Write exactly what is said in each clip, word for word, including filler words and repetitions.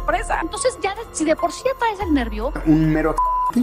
sorpresa. Entonces ya de, si de por sí atraes el nervio. Un mero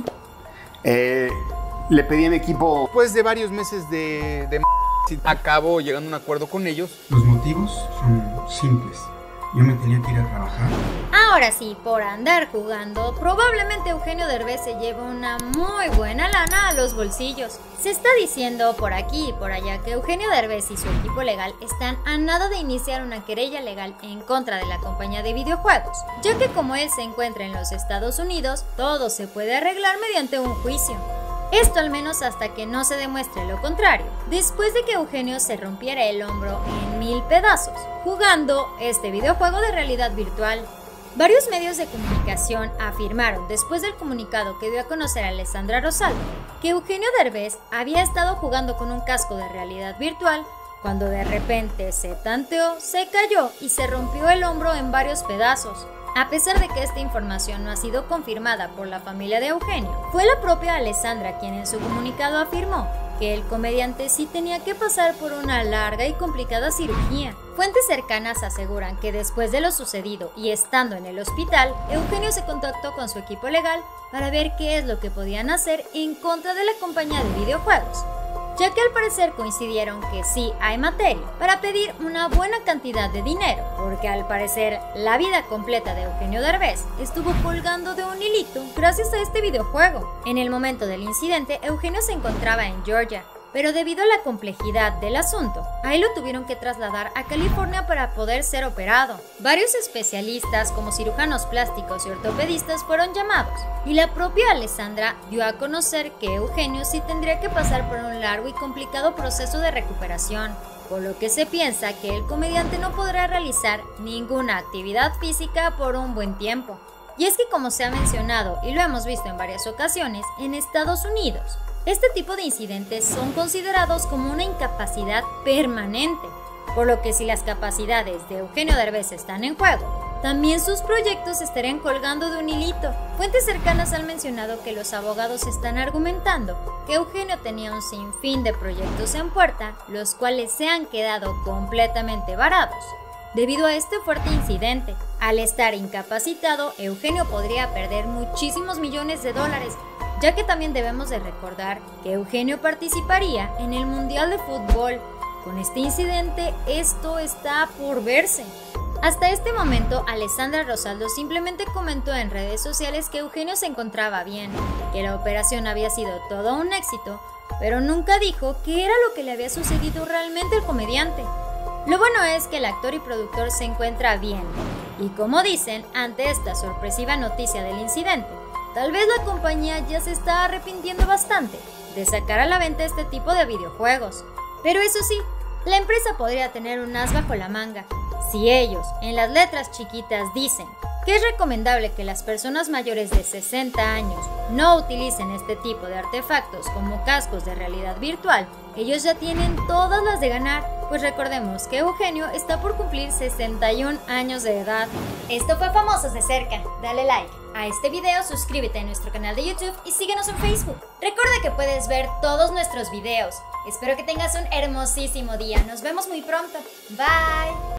eh, le pedí a mi equipo. Después de varios meses de, de acabo llegando a un acuerdo con ellos. Los motivos son simples. Yo me tenía que ir a trabajar. Ahora sí, por andar jugando, probablemente Eugenio Derbez se lleva una muy buena lana a los bolsillos. Se está diciendo por aquí y por allá que Eugenio Derbez y su equipo legal están a nada de iniciar una querella legal en contra de la compañía de videojuegos, ya que como él se encuentra en los Estados Unidos, todo se puede arreglar mediante un juicio. Esto al menos hasta que no se demuestre lo contrario, después de que Eugenio se rompiera el hombro en mil pedazos, jugando este videojuego de realidad virtual. Varios medios de comunicación afirmaron, después del comunicado que dio a conocer Alessandra Rosaldo, que Eugenio Derbez había estado jugando con un casco de realidad virtual cuando de repente se tanteó, se cayó y se rompió el hombro en varios pedazos. A pesar de que esta información no ha sido confirmada por la familia de Eugenio, fue la propia Alessandra quien en su comunicado afirmó que el comediante sí tenía que pasar por una larga y complicada cirugía. Fuentes cercanas aseguran que después de lo sucedido y estando en el hospital, Eugenio se contactó con su equipo legal para ver qué es lo que podían hacer en contra de la compañía de videojuegos, ya que al parecer coincidieron que sí hay materia para pedir una buena cantidad de dinero, porque al parecer la vida completa de Eugenio Derbez estuvo colgando de un hilito gracias a este videojuego. En el momento del incidente, Eugenio se encontraba en Georgia, pero debido a la complejidad del asunto, ahí lo tuvieron que trasladar a California para poder ser operado. Varios especialistas como cirujanos plásticos y ortopedistas fueron llamados, y la propia Alessandra dio a conocer que Eugenio sí tendría que pasar por un largo y complicado proceso de recuperación, por lo que se piensa que el comediante no podrá realizar ninguna actividad física por un buen tiempo. Y es que, como se ha mencionado y lo hemos visto en varias ocasiones, en Estados Unidos, este tipo de incidentes son considerados como una incapacidad permanente, por lo que si las capacidades de Eugenio Derbez están en juego, también sus proyectos estarían colgando de un hilito. Fuentes cercanas han mencionado que los abogados están argumentando que Eugenio tenía un sinfín de proyectos en puerta, los cuales se han quedado completamente varados. Debido a este fuerte incidente, al estar incapacitado, Eugenio podría perder muchísimos millones de dólares, ya que también debemos de recordar que Eugenio participaría en el Mundial de Fútbol. Con este incidente, esto está por verse. Hasta este momento, Alessandra Rosaldo simplemente comentó en redes sociales que Eugenio se encontraba bien, que la operación había sido todo un éxito, pero nunca dijo qué era lo que le había sucedido realmente al comediante. Lo bueno es que el actor y productor se encuentra bien, y como dicen, ante esta sorpresiva noticia del incidente, tal vez la compañía ya se está arrepintiendo bastante de sacar a la venta este tipo de videojuegos. Pero eso sí, la empresa podría tener un as bajo la manga. Si ellos, en las letras chiquitas, dicen que es recomendable que las personas mayores de sesenta años no utilicen este tipo de artefactos como cascos de realidad virtual, ellos ya tienen todas las de ganar, pues recordemos que Eugenio está por cumplir sesenta y un años de edad. Esto fue Famosos de Cerca. Dale like a este video, suscríbete a nuestro canal de YouTube y síguenos en Facebook. Recuerda que puedes ver todos nuestros videos. Espero que tengas un hermosísimo día. Nos vemos muy pronto. Bye.